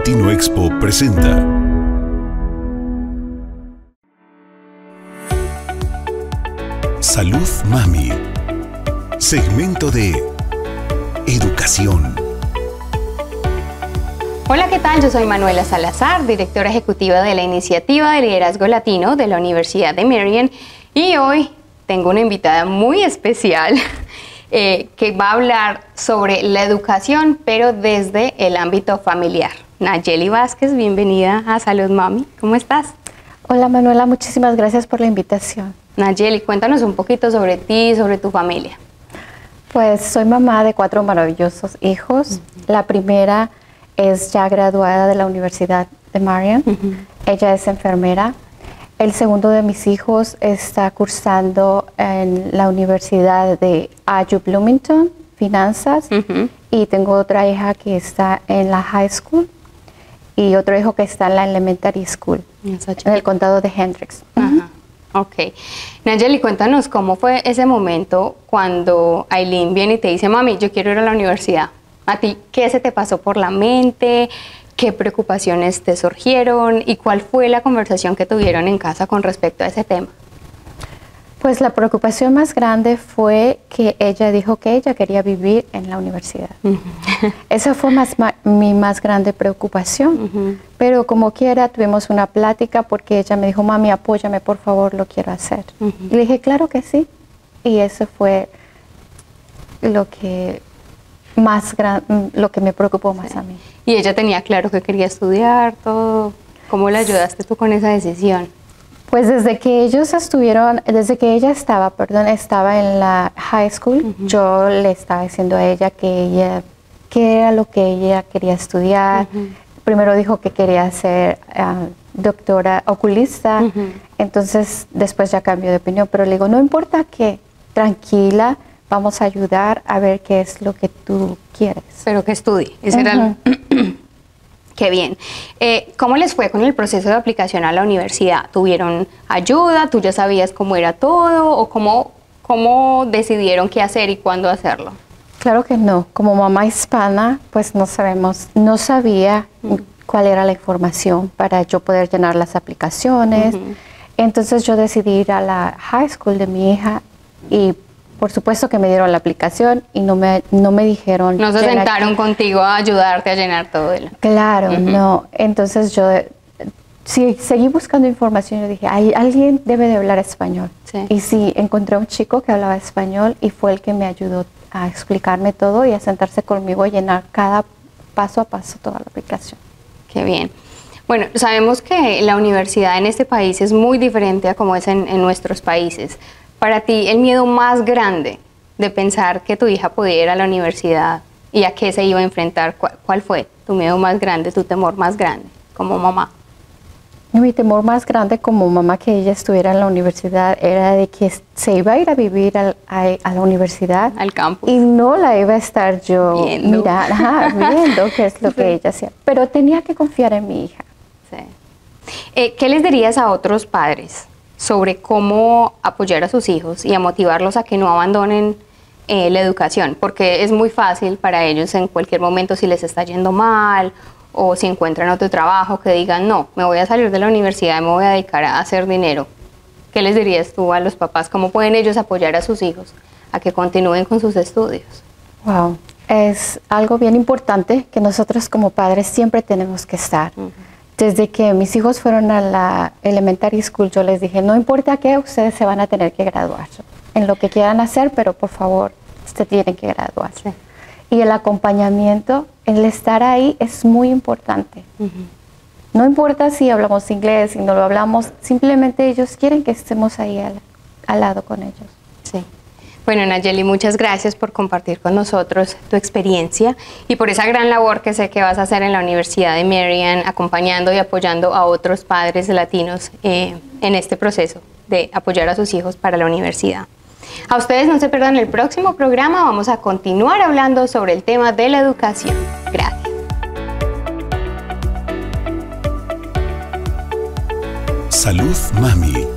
Latino Expo presenta Salud Mami. Segmento de Educación. Hola, ¿qué tal? Yo soy Manuela Salazar, directora ejecutiva de la Iniciativa de Liderazgo Latino de la Universidad de Marian, y hoy tengo una invitada muy especial que va a hablar sobre la educación, pero desde el ámbito familiar. Nayeli Vázquez, bienvenida a Salud Mami. ¿Cómo estás? Hola Manuela, muchísimas gracias por la invitación. Nayeli, cuéntanos un poquito sobre ti y sobre tu familia. Pues soy mamá de 4 maravillosos hijos. La primera es ya graduada de la Universidad de Marian. Ella es enfermera. El segundo de mis hijos está cursando en la Universidad de UW Bloomington, finanzas. Y tengo otra hija que está en la high school y otro hijo que está en la elementary school, en el condado de Hendricks. Ok. Nayeli, cuéntanos cómo fue ese momento cuando Aileen viene y te dice, mami, yo quiero ir a la universidad. ¿A ti qué se te pasó por la mente? ¿Qué preocupaciones te surgieron? ¿Y cuál fue la conversación que tuvieron en casa con respecto a ese tema? Pues la preocupación más grande fue que ella dijo que ella quería vivir en la universidad. Esa fue mi más grande preocupación. Pero como quiera, tuvimos una plática porque ella me dijo, mami, apóyame, por favor, lo quiero hacer. Y le dije, claro que sí. Y eso fue lo que me preocupó más a mí. ¿Y ella tenía claro que quería estudiar todo? ¿Cómo le ayudaste tú con esa decisión? Pues desde que ella estaba en la high school, yo le estaba diciendo a ella qué era lo que ella quería estudiar. Primero dijo que quería ser doctora oculista, entonces después ya cambió de opinión, pero le digo, no importa qué, tranquila, vamos a ayudar a ver qué es lo que tú quieres. Pero que estudie, ese era Qué bien. ¿Cómo les fue con el proceso de aplicación a la universidad? ¿Tuvieron ayuda? ¿Tú ya sabías cómo era todo? ¿O cómo decidieron qué hacer y cuándo hacerlo? Claro que no. Como mamá hispana, pues no sabía cuál era la información para yo poder llenar las aplicaciones. Entonces yo decidí ir a la high school de mi hija y por supuesto que me dieron la aplicación y no me dijeron... No se sentaron contigo a ayudarte a llenar todo. Claro, no. Entonces yo seguí buscando información. Yo dije, alguien debe de hablar español. Sí. Y sí, encontré un chico que hablaba español y fue el que me ayudó a explicarme todo y a sentarse conmigo a llenar cada paso a paso toda la aplicación. Qué bien. Bueno, sabemos que la universidad en este país es muy diferente a como es en nuestros países. Para ti, el miedo más grande de pensar que tu hija podía ir a la universidad y a qué se iba a enfrentar, ¿cuál fue tu miedo más grande, tu temor más grande como mamá? Mi temor más grande como mamá que ella estuviera en la universidad era de que se iba a ir a vivir a la universidad. Al campus. Y no la iba a estar yo viendo qué es lo que ella hacía. Pero tenía que confiar en mi hija. Sí. ¿Qué les dirías a otros padres sobre cómo apoyar a sus hijos y a motivarlos a que no abandonen la educación? Porque es muy fácil para ellos en cualquier momento, si les está yendo mal o si encuentran otro trabajo, que digan, no, me voy a salir de la universidad y me voy a dedicar a hacer dinero. ¿Qué les dirías tú a los papás? ¿Cómo pueden ellos apoyar a sus hijos a que continúen con sus estudios? Wow, es algo bien importante que nosotros como padres siempre tenemos que estar. Desde que mis hijos fueron a la elementary school, yo les dije, no importa qué, ustedes se van a tener que graduar en lo que quieran hacer, pero por favor, ustedes tienen que graduar. Sí. Y el acompañamiento, el estar ahí es muy importante. No importa si hablamos inglés, si no lo hablamos, simplemente ellos quieren que estemos ahí al lado con ellos. Sí. Bueno, Nayeli, muchas gracias por compartir con nosotros tu experiencia y por esa gran labor que sé que vas a hacer en la Universidad de Marian, acompañando y apoyando a otros padres latinos en este proceso de apoyar a sus hijos para la universidad. A ustedes no se pierdan el próximo programa, vamos a continuar hablando sobre el tema de la educación. Gracias. Salud Mami.